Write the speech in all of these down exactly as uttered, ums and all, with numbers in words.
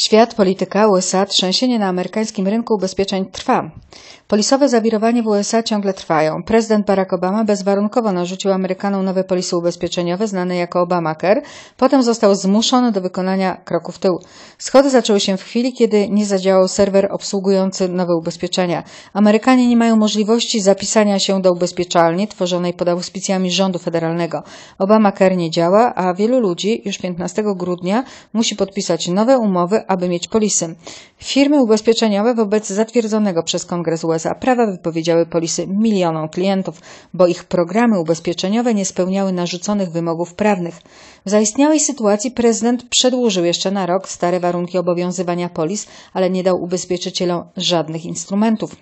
Świat, polityka, U S A, trzęsienie na amerykańskim rynku ubezpieczeń trwa. Polisowe zawirowania w U S A ciągle trwają. Prezydent Barack Obama bezwarunkowo narzucił Amerykanom nowe polisy ubezpieczeniowe znane jako Obamacare. Potem został zmuszony do wykonania kroku w tył. Schody zaczęły się w chwili, kiedy nie zadziałał serwer obsługujący nowe ubezpieczenia. Amerykanie nie mają możliwości zapisania się do ubezpieczalni tworzonej pod auspicjami rządu federalnego. Obamacare nie działa, a wielu ludzi już piętnastego grudnia musi podpisać nowe umowy, aby mieć polisy. Firmy ubezpieczeniowe wobec zatwierdzonego przez Kongres U S A prawa wypowiedziały polisy milionom klientów, bo ich programy ubezpieczeniowe nie spełniały narzuconych wymogów prawnych. W zaistniałej sytuacji prezydent przedłużył jeszcze na rok stare warunki obowiązywania polis, ale nie dał ubezpieczycielom żadnych instrumentów.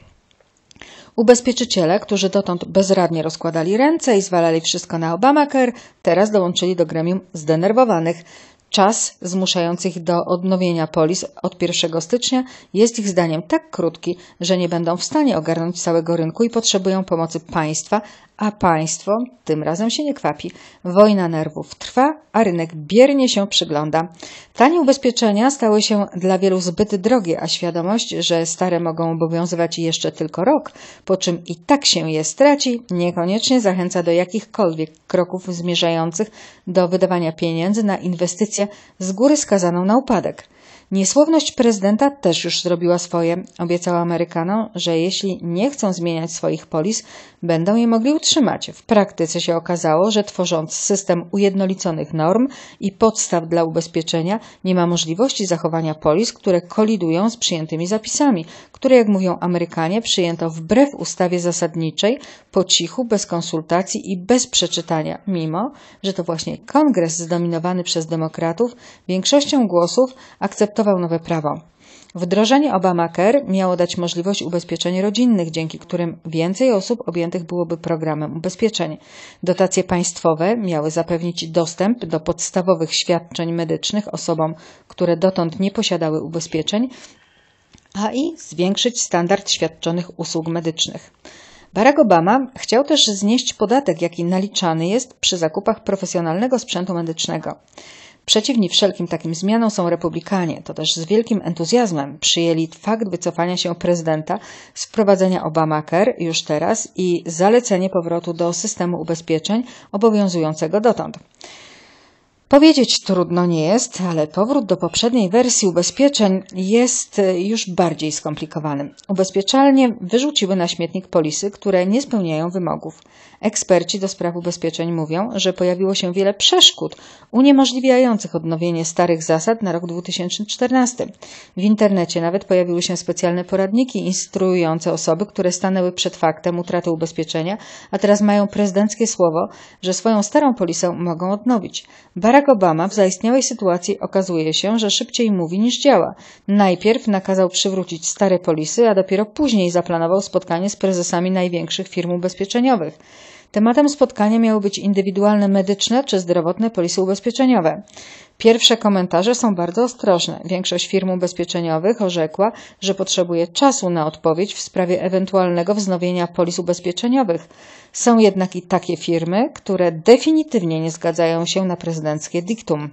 Ubezpieczyciele, którzy dotąd bezradnie rozkładali ręce i zwalali wszystko na Obamacare, teraz dołączyli do gremium zdenerwowanych. Czas zmuszający ich do odnowienia polis od pierwszego stycznia jest ich zdaniem tak krótki, że nie będą w stanie ogarnąć całego rynku i potrzebują pomocy państwa, a państwo tym razem się nie kwapi. Wojna nerwów trwa, a rynek biernie się przygląda. Tanie ubezpieczenia stały się dla wielu zbyt drogie, a świadomość, że stare mogą obowiązywać jeszcze tylko rok, po czym i tak się je straci, niekoniecznie zachęca do jakichkolwiek kroków zmierzających do wydawania pieniędzy na inwestycje z góry skazaną na upadek. Niesłowność prezydenta też już zrobiła swoje. Obiecał Amerykanom, że jeśli nie chcą zmieniać swoich polis, będą je mogli utrzymać. W praktyce się okazało, że tworząc system ujednoliconych norm i podstaw dla ubezpieczenia, nie ma możliwości zachowania polis, które kolidują z przyjętymi zapisami, które, jak mówią Amerykanie, przyjęto wbrew ustawie zasadniczej, po cichu, bez konsultacji i bez przeczytania, mimo że to właśnie Kongres zdominowany przez demokratów większością głosów akceptował nowe prawo. Wdrożenie Obamacare miało dać możliwość ubezpieczeń rodzinnych, dzięki którym więcej osób objętych byłoby programem ubezpieczeń. Dotacje państwowe miały zapewnić dostęp do podstawowych świadczeń medycznych osobom, które dotąd nie posiadały ubezpieczeń, a i zwiększyć standard świadczonych usług medycznych. Barack Obama chciał też znieść podatek, jaki naliczany jest przy zakupach profesjonalnego sprzętu medycznego. Przeciwni wszelkim takim zmianom są republikanie. To też z wielkim entuzjazmem przyjęli fakt wycofania się prezydenta z wprowadzenia Obamacare już teraz i zalecenie powrotu do systemu ubezpieczeń obowiązującego dotąd. Powiedzieć trudno nie jest, ale powrót do poprzedniej wersji ubezpieczeń jest już bardziej skomplikowany. Ubezpieczalnie wyrzuciły na śmietnik polisy, które nie spełniają wymogów. Eksperci do spraw ubezpieczeń mówią, że pojawiło się wiele przeszkód uniemożliwiających odnowienie starych zasad na rok dwa tysiące czternasty. W internecie nawet pojawiły się specjalne poradniki instruujące osoby, które stanęły przed faktem utraty ubezpieczenia, a teraz mają prezydenckie słowo, że swoją starą polisę mogą odnowić. Barack Obama w zaistniałej sytuacji okazuje się, że szybciej mówi niż działa. Najpierw nakazał przywrócić stare polisy, a dopiero później zaplanował spotkanie z prezesami największych firm ubezpieczeniowych. Tematem spotkania miały być indywidualne medyczne czy zdrowotne polisy ubezpieczeniowe. Pierwsze komentarze są bardzo ostrożne. Większość firm ubezpieczeniowych orzekła, że potrzebuje czasu na odpowiedź w sprawie ewentualnego wznowienia polis ubezpieczeniowych. Są jednak i takie firmy, które definitywnie nie zgadzają się na prezydenckie diktum.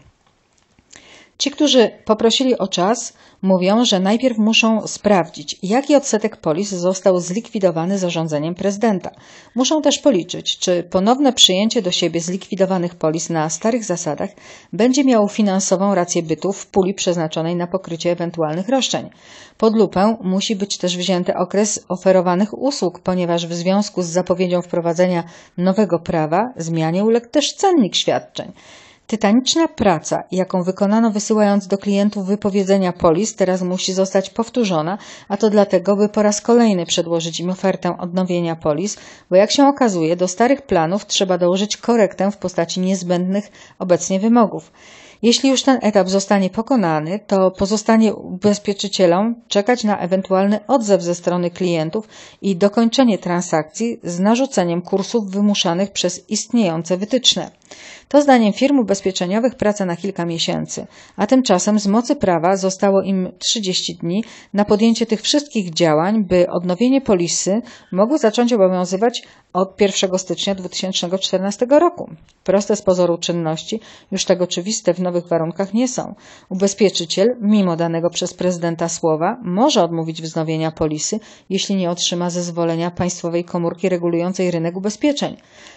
Ci, którzy poprosili o czas, mówią, że najpierw muszą sprawdzić, jaki odsetek polis został zlikwidowany zarządzeniem prezydenta. Muszą też policzyć, czy ponowne przyjęcie do siebie zlikwidowanych polis na starych zasadach będzie miało finansową rację bytu w puli przeznaczonej na pokrycie ewentualnych roszczeń. Pod lupę musi być też wzięty okres oferowanych usług, ponieważ w związku z zapowiedzią wprowadzenia nowego prawa zmianie uległ też cennik świadczeń. Tytaniczna praca, jaką wykonano wysyłając do klientów wypowiedzenia polis, teraz musi zostać powtórzona, a to dlatego, by po raz kolejny przedłożyć im ofertę odnowienia polis, bo jak się okazuje, do starych planów trzeba dołożyć korektę w postaci niezbędnych obecnie wymogów. Jeśli już ten etap zostanie pokonany, to pozostanie ubezpieczycielom czekać na ewentualny odzew ze strony klientów i dokończenie transakcji z narzuceniem kursów wymuszanych przez istniejące wytyczne. To zdaniem firm ubezpieczeniowych praca na kilka miesięcy, a tymczasem z mocy prawa zostało im trzydzieści dni na podjęcie tych wszystkich działań, by odnowienie polisy mogło zacząć obowiązywać od pierwszego stycznia dwa tysiące czternastego roku. Proste z pozoru czynności, już tak oczywiste w nowych warunkach nie są. Ubezpieczyciel, mimo danego przez prezydenta słowa, może odmówić wznowienia polisy, jeśli nie otrzyma zezwolenia państwowej komórki regulującej rynek ubezpieczeń.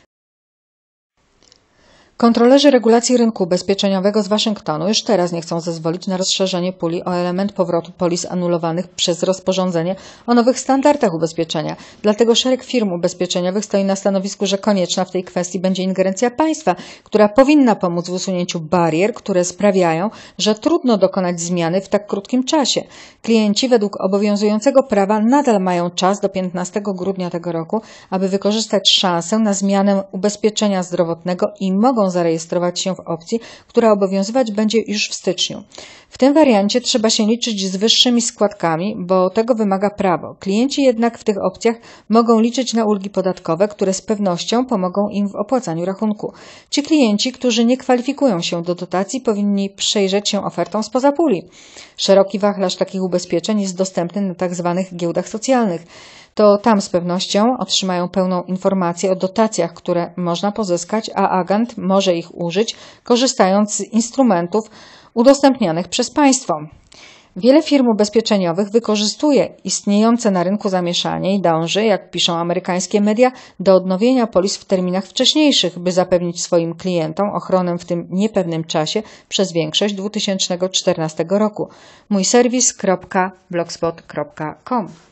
Kontrolerzy regulacji rynku ubezpieczeniowego z Waszyngtonu już teraz nie chcą zezwolić na rozszerzenie puli o element powrotu polis anulowanych przez rozporządzenie o nowych standardach ubezpieczenia. Dlatego szereg firm ubezpieczeniowych stoi na stanowisku, że konieczna w tej kwestii będzie ingerencja państwa, która powinna pomóc w usunięciu barier, które sprawiają, że trudno dokonać zmiany w tak krótkim czasie. Klienci według obowiązującego prawa nadal mają czas do piętnastego grudnia tego roku, aby wykorzystać szansę na zmianę ubezpieczenia zdrowotnego i mogą zarejestrować się w opcji, która obowiązywać będzie już w styczniu. W tym wariancie trzeba się liczyć z wyższymi składkami, bo tego wymaga prawo. Klienci jednak w tych opcjach mogą liczyć na ulgi podatkowe, które z pewnością pomogą im w opłacaniu rachunku. Ci klienci, którzy nie kwalifikują się do dotacji, powinni przejrzeć się ofertą spoza puli. Szeroki wachlarz takich ubezpieczeń jest dostępny na tzw. giełdach socjalnych. To tam z pewnością otrzymają pełną informację o dotacjach, które można pozyskać, a agent może ich użyć, korzystając z instrumentów udostępnianych przez państwo. Wiele firm ubezpieczeniowych wykorzystuje istniejące na rynku zamieszanie i dąży, jak piszą amerykańskie media, do odnowienia polis w terminach wcześniejszych, by zapewnić swoim klientom ochronę w tym niepewnym czasie przez większość dwa tysiące czternastego roku. mój serwis kropka blogspot kropka com